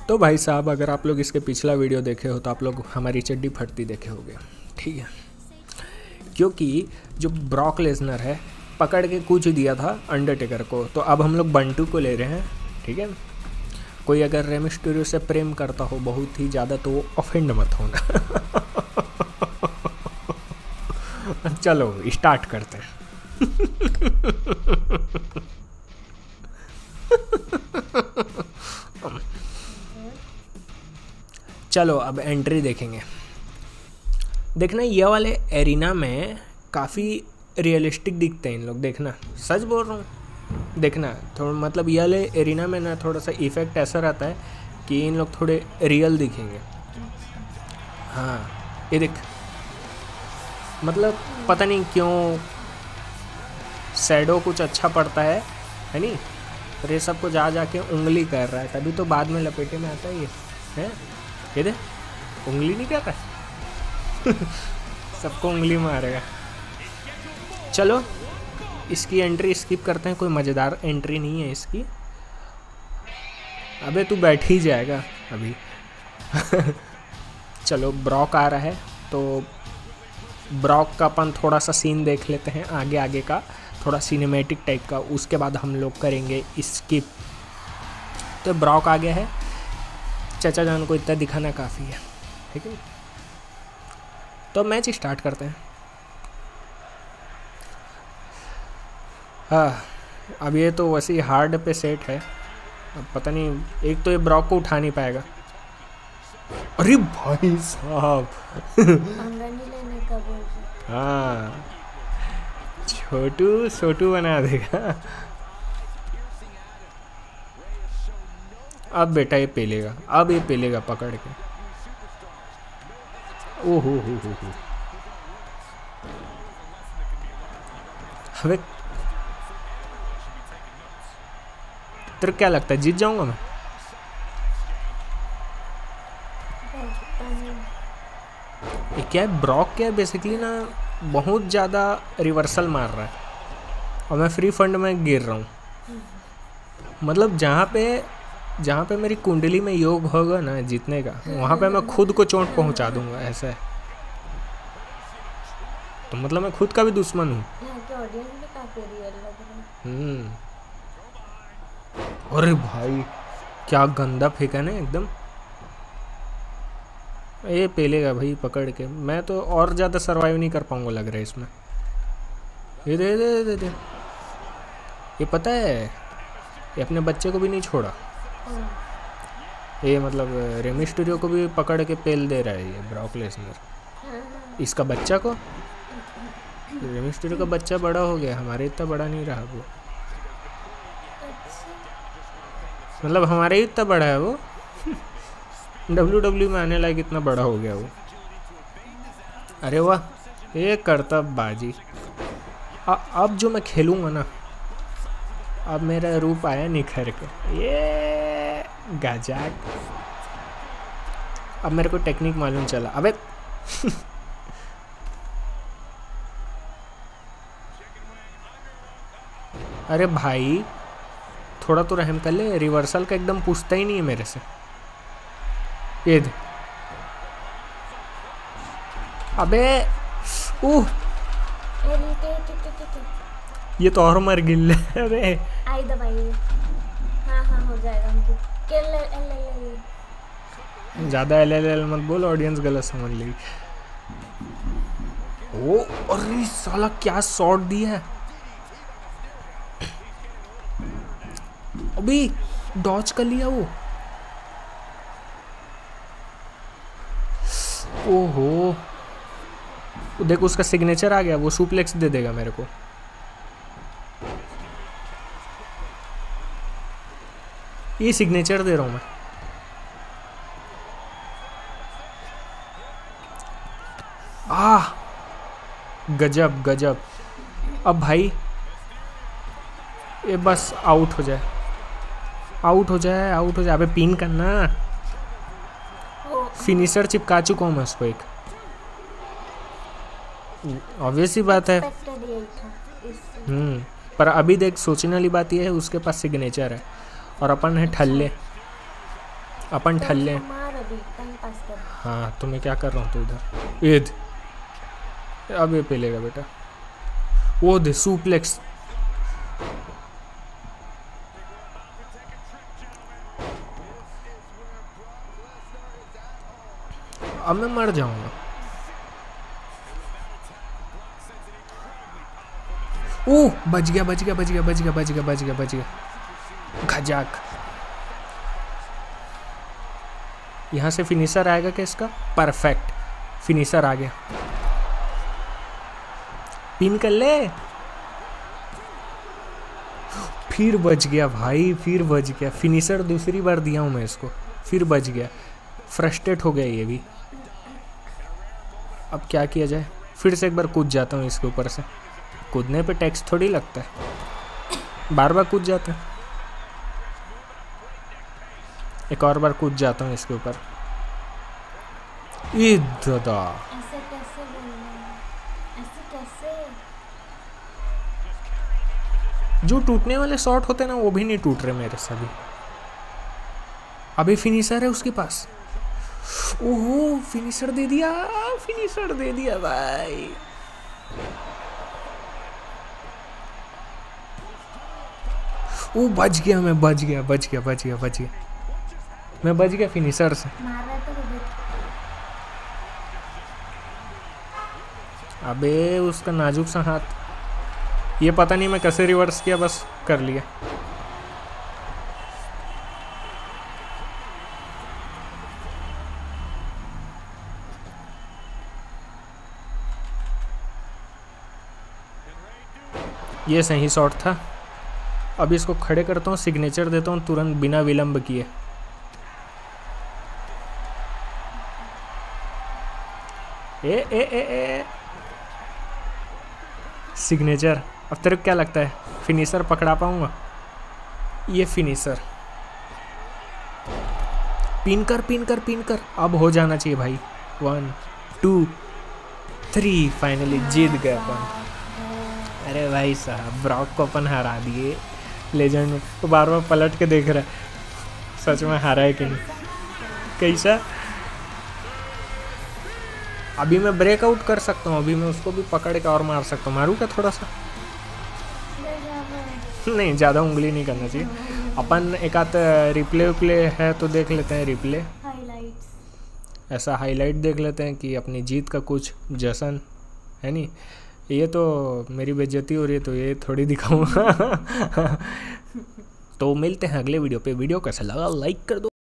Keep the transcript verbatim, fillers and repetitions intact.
तो भाई साहब, अगर आप लोग इसके पिछला वीडियो देखे हो तो आप लोग हमारी चड्डी फटती देखे होगे, ठीक है। क्योंकि जो ब्रॉक लेसनर है पकड़ के कूच दिया था अंडरटेकर को, तो अब हम लोग बंटू को ले रहे हैं, ठीक है। कोई अगर रे मिस्टीरियो से प्रेम करता हो बहुत ही ज़्यादा तो वो ऑफेंड मत होना। चलो स्टार्ट करते हैं। चलो अब एंट्री देखेंगे। देखना ये वाले एरिना में काफ़ी रियलिस्टिक दिखते हैं इन लोग, देखना सच बोल रहा हूँ। देखना थोड़ा मतलब ये वाले एरिना में ना थोड़ा सा इफेक्ट ऐसा रहता है कि इन लोग थोड़े रियल दिखेंगे। हाँ ये देख, मतलब पता नहीं क्यों शैडो कुछ अच्छा पड़ता है है नहीं, और ये सबको जा जा के उंगली कर रहा है, तभी तो बाद में लपेटे में आता है ये है। ये दे उंगली नहीं करता सबको उंगली मारेगा। चलो इसकी एंट्री स्किप करते हैं, कोई मज़ेदार एंट्री नहीं है इसकी। अबे तू बैठ ही जाएगा अभी। चलो ब्रॉक आ रहा है तो ब्रॉक का अपन थोड़ा सा सीन देख लेते हैं, आगे आगे का थोड़ा सिनेमैटिक टाइप का, उसके बाद हम लोग करेंगे स्किप। तो ब्रॉक आ गया है, चाचा जान को इतना दिखाना काफ़ी है, ठीक है। तो मैच स्टार्ट करते हैं। हाँ अब ये तो वैसे ही हार्ड पे सेट है, अब पता नहीं, एक तो ये ब्रॉक को उठा नहीं पाएगा। अरे भाई साहब हाँ छोटू छोटू बना देगा। अब बेटा ये पेलेगा, अब ये पेलेगा पकड़ के। ओहो हो हो हो। अबे तेरे क्या लगता है जीत जाऊंगा मैं? ये क्या है, ब्रॉक क्या है बेसिकली ना, बहुत ज़्यादा रिवर्सल मार रहा है और मैं फ्री फंड में गिर रहा हूँ। मतलब जहाँ पे जहाँ पे मेरी कुंडली में योग होगा ना जीतने का, वहाँ पे मैं खुद को चोट पहुँचा दूंगा, ऐसा है। तो मतलब मैं खुद का भी दुश्मन हूँ। हम्म अरे भाई क्या गंदा फेंका ना एकदम। ये पेलेगा भाई पकड़ के, मैं तो और ज़्यादा सरवाइव नहीं कर पाऊंगा लग रहा है इसमें। ये दे दे दे दे, ये पता है ये अपने बच्चे को भी नहीं छोड़ा, ये मतलब रे मिस्टीरियो को भी पकड़ के पेल दे रहा है ये ब्रॉक लेसनर। इसका बच्चा को, रे मिस्टीरियो का बच्चा बड़ा हो गया, हमारे इतना बड़ा नहीं रहा वो, मतलब हमारे ही इतना बड़ा है वो। डब्ल्यू डब्ल्यू में आने लायक इतना बड़ा हो गया वो। अरे वाह ये करतब बाजी। अब जो मैं खेलूँगा ना, अब मेरा रूप आया निखर के, ये गजब। अब मेरे को टेक्निक मालूम चला। अबे अरे भाई थोड़ा तो रहम कर ले, रिवर्सल का एकदम पूछता ही नहीं है मेरे से। ये दे, अबे उह ये तो और मर गिल। अबे आई दबाइए। हाँ हाँ हो जाएगा हमको। Kill L L L. ज़्यादा एल एल एल मत बोल, ऑडियंस गलत समझ लेगी। ओ अरे साला क्या शॉट दिया है। अभी डॉज कर लिया वो। ओहो देख उसका सिग्नेचर आ गया, वो सुप्लेक्स दे देगा मेरे को। ये सिग्नेचर दे रहा हूं मैं। आह गजब गजब। अब भाई ये बस आउट हो जाए, आउट हो जाए, आउट हो जाए। अबे पिन करना, फिनिशर चिपका चुका हूँ मैं उसको एक। ऑब्वियस ही बात है। हम्म पर अभी देख सोचने वाली बात यह है उसके पास सिग्नेचर है और अपन है ठल्ले। अपन तो ठल्ले। उसको मार अभी, टाइम पास कर। हाँ तो मैं क्या कर रहा हूँ तो इधर ईद। अब ये पेलेगा बेटा। वो दे सुप्लेक्स। अब मैं मर जाऊंगा। ओह बच गया बच गया बच गया बच गया बच गया बच गया बच गया। खजाक। यहाँ से फिनिशर आएगा क्या इसका? परफेक्ट, फिनिशर आ गया। पिन कर ले। फिर बच गया भाई, फिर बच गया। फिनिशर दूसरी बार दिया हूँ मैं इसको, फिर बच गया। फ्रस्ट्रेट हो गया ये भी। अब क्या किया जाए? फिर से एक बार कूद जाता हूँ इसके ऊपर से। कूदने पे टैक्स थोड़ी लगता है, बार बार कूद जाता है। एक और बार कूद जाता हूँ इसके ऊपर। ई दादा, ऐसे कैसे बोलना है? ऐसे कैसे? जो टूटने वाले शॉट होते हैं ना वो भी नहीं टूट रहे मेरे से अभी। अभी फिनिशर है उसके पास। ओहो फिनिशर दे दिया, फिनिशर दे दिया भाई। ओ बच गया, मैं बच गया बच गया बच गया बच गया मैं बच गया फिनिशर से। मार रहा तो रुक। अबे उसका नाजुक सा हाथ, ये पता नहीं मैं कैसे रिवर्स किया, बस कर लिया। ये सही शॉट था। अब इसको खड़े करता हूँ, सिग्नेचर देता हूँ तुरंत बिना विलंब किए। A A A A signature. अब तेरे को क्या लगता है फिनिशर पकड़ा पाऊंगा? ये फिनिशर। पिन कर पिन कर पिन कर। अब हो जाना चाहिए भाई। वन टू थ्री, फाइनली जीत गए अपन। अरे भाई साहब, ब्रॉक को अपन हरा दिए। लेजेंड में तो बार बार पलट के देख रहा है सच में हारा है कि नहीं। कैसा? अभी मैं ब्रेकआउट कर सकता हूँ, अभी मैं उसको भी पकड़ के और मार सकता हूँ। मारूँ क्या थोड़ा सा? नहीं, ज़्यादा उंगली नहीं करना चाहिए। अपन एक आध रिप्ले विप्ले है तो देख लेते हैं। रिप्ले हाइलाइट्स ऐसा हाईलाइट देख लेते हैं कि अपनी जीत का कुछ जश्न है। नहीं ये तो मेरी बेइज्जती हो रही है तो ये थोड़ी दिखाऊंगा। तो मिलते हैं अगले वीडियो पे। वीडियो कैसा लगा लाइक कर दो।